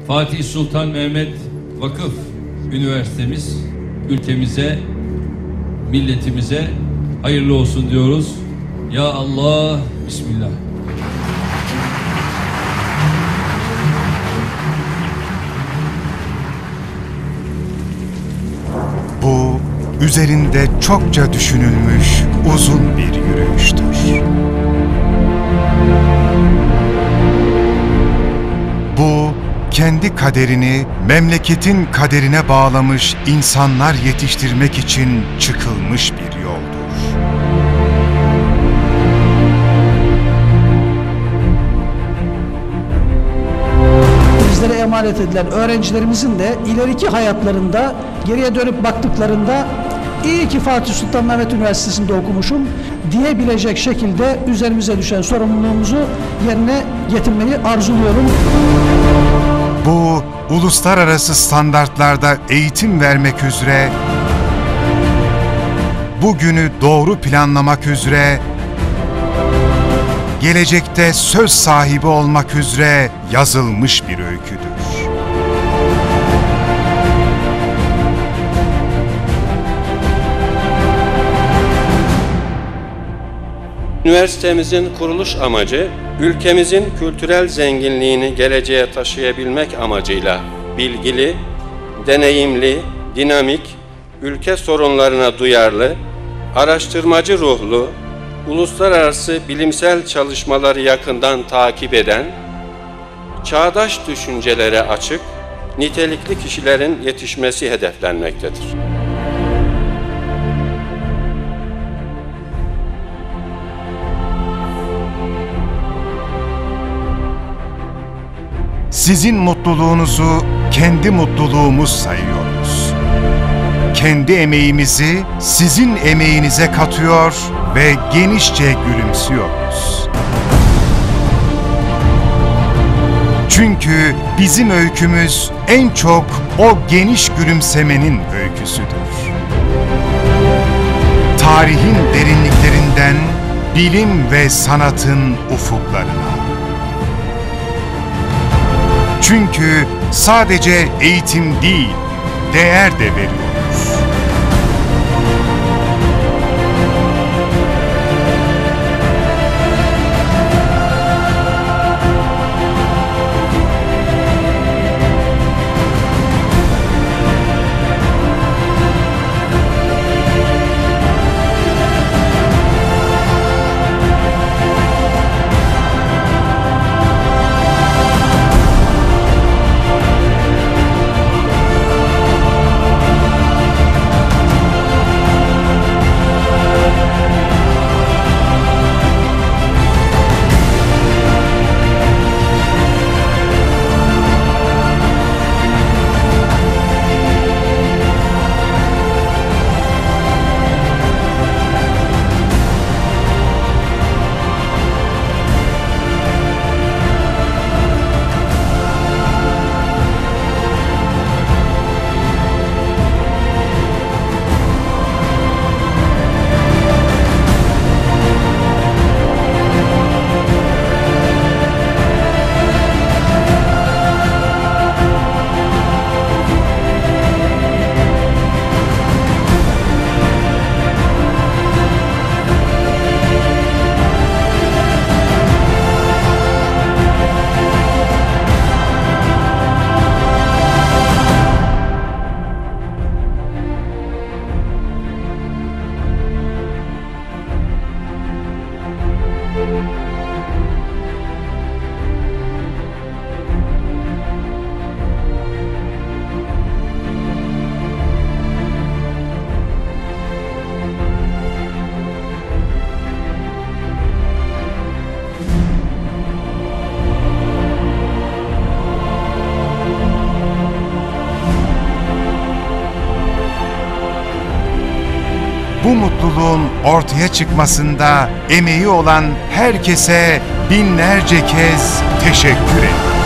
Fatih Sultan Mehmet Vakıf Üniversitemiz ülkemize, milletimize hayırlı olsun diyoruz. Ya Allah, Bismillah. Bu, üzerinde çokça düşünülmüş uzun bir yürüyüştür. Bu, kendi kaderini memleketin kaderine bağlamış insanlar yetiştirmek için çıkılmış bir yoldur. Bizlere emanet edilen öğrencilerimizin de ileriki hayatlarında geriye dönüp baktıklarında iyi ki Fatih Sultan Mehmet Üniversitesi'nde okumuşum diyebilecek şekilde üzerimize düşen sorumluluğumuzu yerine getirmeyi arzuluyorum. Bu, uluslararası standartlarda eğitim vermek üzere, bugünü doğru planlamak üzere, gelecekte söz sahibi olmak üzere yazılmış bir öyküdür. Üniversitemizin kuruluş amacı, ülkemizin kültürel zenginliğini geleceğe taşıyabilmek amacıyla bilgili, deneyimli, dinamik, ülke sorunlarına duyarlı, araştırmacı ruhlu, uluslararası bilimsel çalışmaları yakından takip eden, çağdaş düşüncelere açık, nitelikli kişilerin yetişmesi hedeflenmektedir. Sizin mutluluğunuzu kendi mutluluğumuz sayıyoruz. Kendi emeğimizi sizin emeğinize katıyor ve genişçe gülümsüyoruz. Çünkü bizim öykümüz en çok o geniş gülümsemenin öyküsüdür. Tarihin derinliklerinden bilim ve sanatın ufuklarına. Çünkü sadece eğitim değil, değer de veriyoruz. Bu mutluluğun ortaya çıkmasında emeği olan herkese binlerce kez teşekkür ederim.